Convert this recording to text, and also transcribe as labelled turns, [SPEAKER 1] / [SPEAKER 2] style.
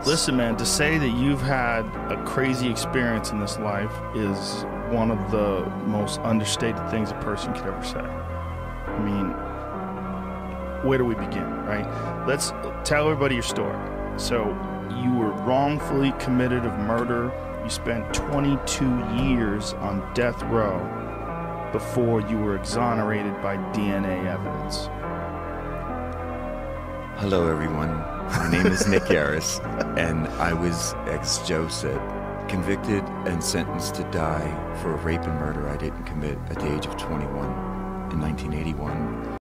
[SPEAKER 1] Listen, man, to say that you've had a crazy experience in this life is one of the most understated things a person could ever say. I mean, where do we begin, right? Let's tell everybody your story. So you were wrongfully committed of murder. You spent 22 years on death row before you were exonerated by DNA evidence.
[SPEAKER 2] Hello, everyone. My name is Nick Yarris, and I was, as Joe said, convicted and sentenced to die for a rape and murder I didn't commit at the age of 21 in 1981.